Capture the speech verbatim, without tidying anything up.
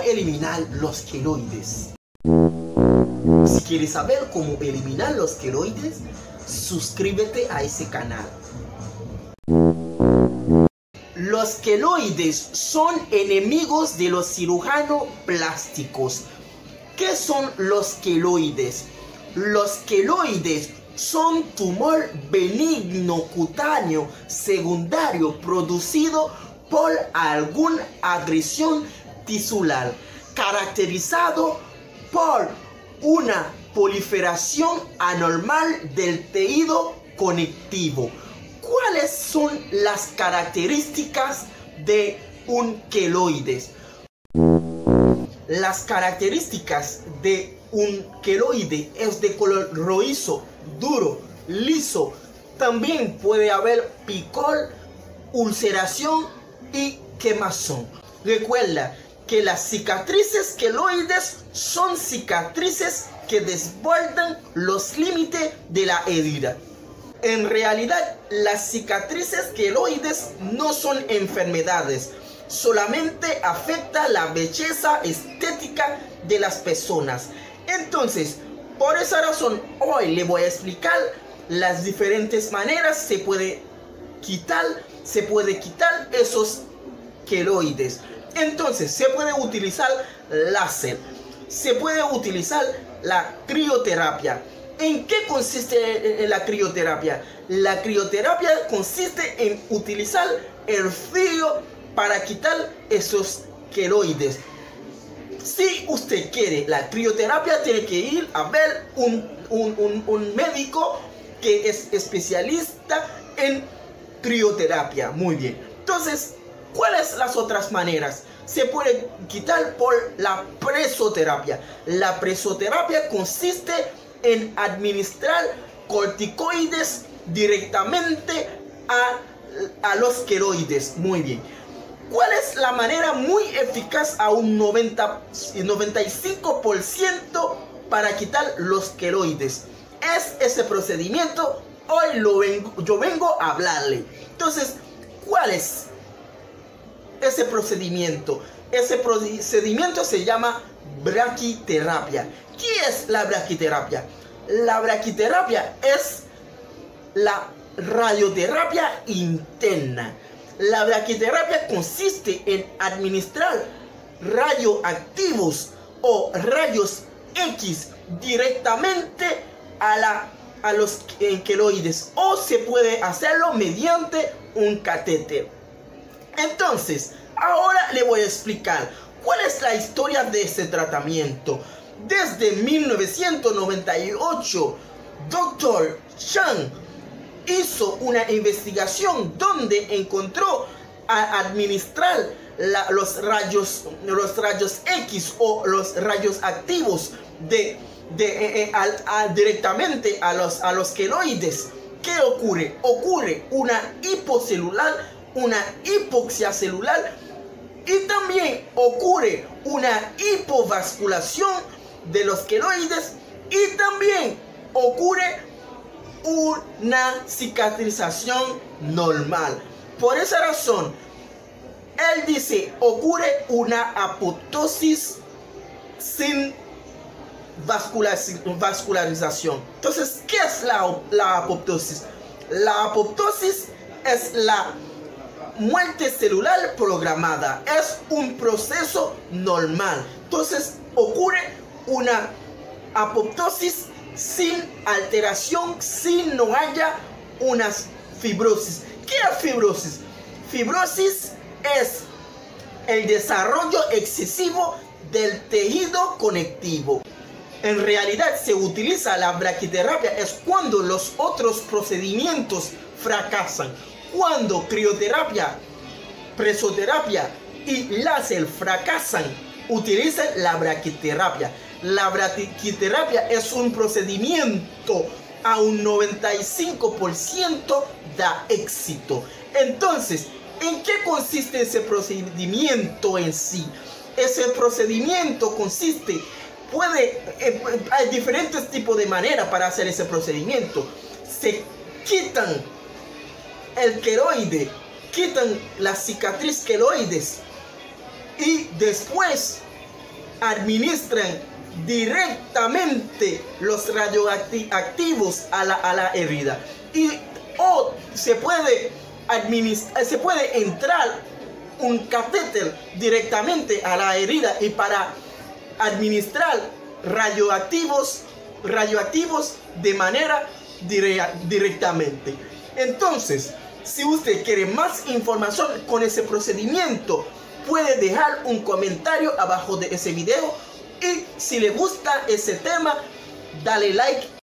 eliminar los queloides. Si quieres saber cómo eliminar los queloides, suscríbete a ese canal. Los queloides son enemigos de los cirujanos plásticos. ¿Qué son los queloides? Los queloides son tumor benigno cutáneo secundario producido por alguna agresión tisular, caracterizado por una proliferación anormal del tejido conectivo. ¿Cuáles son las características de un queloide? Las características de un queloide es de color rojizo, duro, liso. También puede haber picor, ulceración y quemazón. Recuerda que las cicatrices queloides son cicatrices que desbordan los límites de la herida. En realidad, las cicatrices queloides no son enfermedades, solamente afecta la belleza estética de las personas. Entonces, por esa razón, hoy le voy a explicar las diferentes maneras se puede quitar, se puede quitar esos queloides. Entonces, se puede utilizar láser, se puede utilizar la crioterapia. ¿En qué consiste la crioterapia? La crioterapia consiste en utilizar el frío para quitar esos queloides. Si usted quiere la crioterapia, tiene que ir a ver un, un, un, un médico que es especialista en crioterapia. Muy bien. Entonces, ¿cuáles las otras maneras? Se puede quitar por la presoterapia. La presoterapia consiste en administrar corticoides directamente a, a los queloides. Muy bien. ¿Cuál es la manera muy eficaz a un noventa, noventa y cinco por ciento para quitar los queloides? Es ese procedimiento. Hoy lo vengo, yo vengo a hablarle. Entonces, ¿cuál es ese procedimiento? Ese procedimiento se llama braquiterapia. ¿Qué es la braquiterapia? La braquiterapia es la radioterapia interna. La braquiterapia consiste en administrar radioactivos o rayos X directamente a, la, a los queloides, o se puede hacerlo mediante un catéter. Entonces, ahora le voy a explicar cuál es la historia de este tratamiento. Desde mil novecientos noventa y ocho, doctor Chang hizo una investigación donde encontró a administrar la, los, rayos, los rayos X o los rayos activos de, de, eh, eh, a, a, directamente a los, a los queloides. ¿Qué ocurre? Ocurre una hipocelular, una hipoxia celular, y también ocurre una hipovasculación de los queloides, y también ocurre una cicatrización normal. Por esa razón, él dice, ocurre una apoptosis sin vascularización. Entonces, ¿qué es la, la apoptosis? La apoptosis es la muerte celular programada. Es un proceso normal. Entonces, ocurre una apoptosis sin alteración, si no haya una fibrosis. ¿Qué es fibrosis? Fibrosis es el desarrollo excesivo del tejido conectivo. En realidad, se utiliza la braquiterapia es cuando los otros procedimientos fracasan. Cuando crioterapia, presoterapia y láser fracasan, utilizan la braquiterapia. La braquiterapia es un procedimiento a un noventa y cinco por ciento da éxito. Entonces, ¿en qué consiste ese procedimiento en sí? Ese procedimiento consiste, puede, eh, hay diferentes tipos de maneras para hacer ese procedimiento. Se quitan el queloide, quitan la cicatriz queloides, y después administran directamente los radioactivos a la, a la herida. Y o se puede administrar, se puede entrar un catéter directamente a la herida y para administrar radioactivos, radioactivos de manera dire directamente. Entonces, si usted quiere más información con ese procedimiento, puede dejar un comentario abajo de ese video y si le gusta ese tema, dale like.